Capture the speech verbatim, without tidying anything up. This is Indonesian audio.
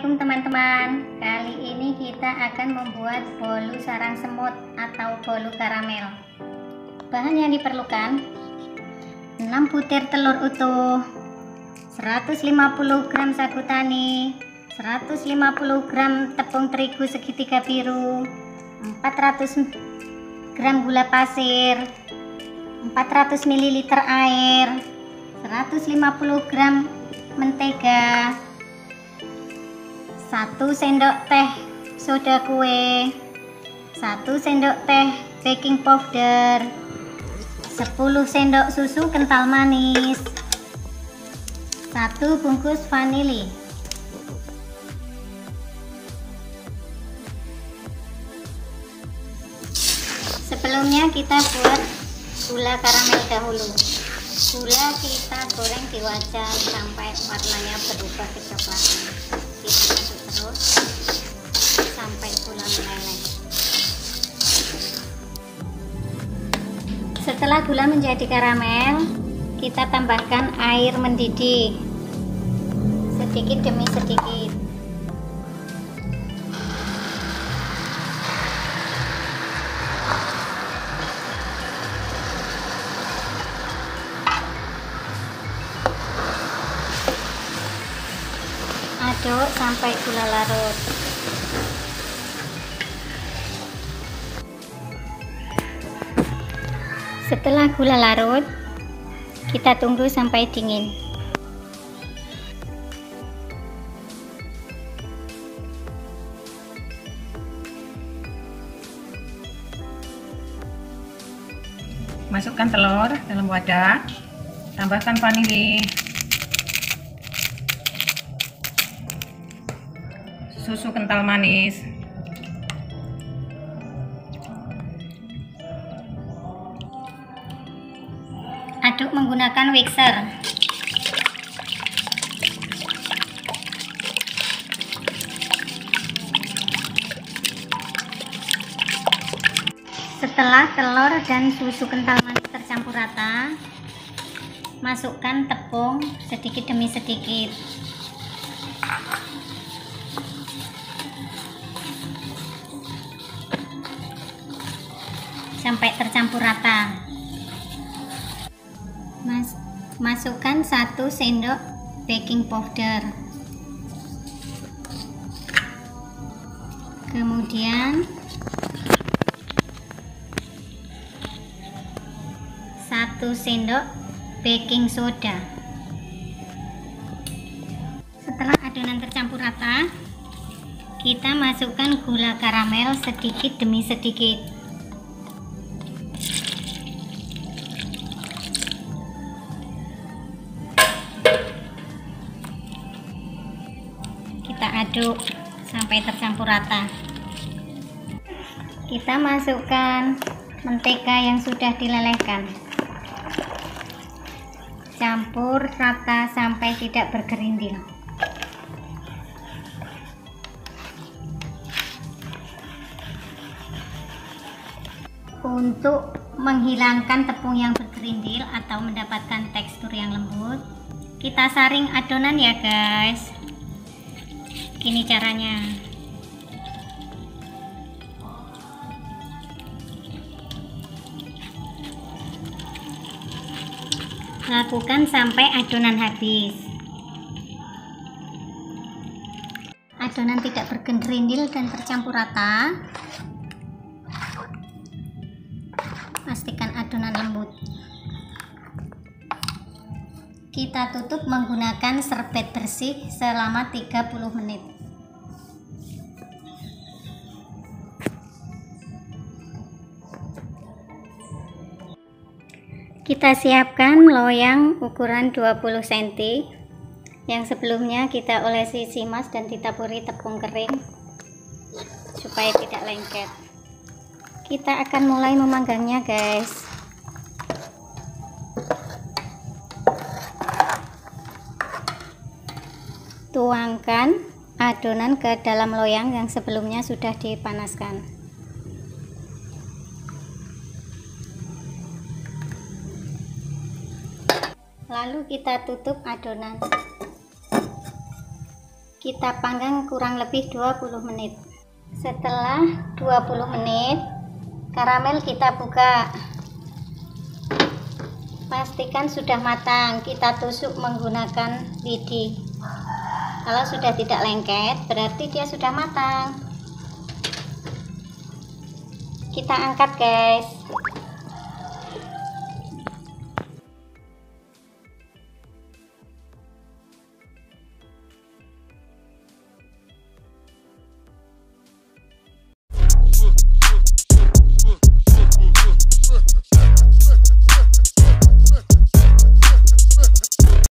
Assalamualaikum teman-teman. Kali ini kita akan membuat bolu sarang semut atau bolu karamel. Bahan yang diperlukan: enam butir telur utuh, seratus lima puluh gram sagu tani, seratus lima puluh gram tepung terigu segitiga biru, empat ratus gram gula pasir, empat ratus mililiter air, seratus lima puluh gram mentega, satu sendok teh soda kue, satu sendok teh baking powder, sepuluh sendok susu kental manis, satu bungkus vanili. Sebelumnya kita buat gula karamel dahulu. Gula kita goreng di wajan sampai warnanya berubah kecoklatan. Kita aduk terus sampai gula meleleh. Setelah gula menjadi karamel, kita tambahkan air mendidih sedikit demi sedikit. Aduk sampai gula larut. Setelah gula larut, kita tunggu sampai dingin. Masukkan telur dalam wadah, tambahkan vanili, susu kental manis, aduk menggunakan mixer. Setelah telur dan susu kental manis tercampur rata, masukkan tepung sedikit demi sedikit. Sampai tercampur rata. Mas, masukkan satu sendok baking powder, kemudian satu sendok baking soda. Setelah adonan tercampur rata, kita masukkan gula karamel sedikit demi sedikit. Kita aduk sampai tercampur rata. Kita masukkan mentega yang sudah dilelehkan. Campur rata sampai tidak bergerindil. Untuk menghilangkan tepung yang bergerindil atau mendapatkan tekstur yang lembut, kita saring adonan ya guys. Ini caranya. Lakukan sampai adonan habis. Adonan tidak bergerindil dan tercampur rata. Pastikan adonan lembut. Kita tutup menggunakan serbet bersih selama tiga puluh menit. Kita siapkan loyang ukuran dua puluh sentimeter yang sebelumnya kita olesi simas dan ditaburi tepung kering supaya tidak lengket. Kita akan mulai memanggangnya guys. Tuangkan adonan ke dalam loyang yang sebelumnya sudah dipanaskan. Lalu kita tutup adonan. kita panggang kurang lebih dua puluh menit. Setelah dua puluh menit, karamel kita buka. Pastikan sudah matang, kita tusuk menggunakan lidi. Kalau sudah tidak lengket, berarti dia sudah matang. Kita angkat, guys.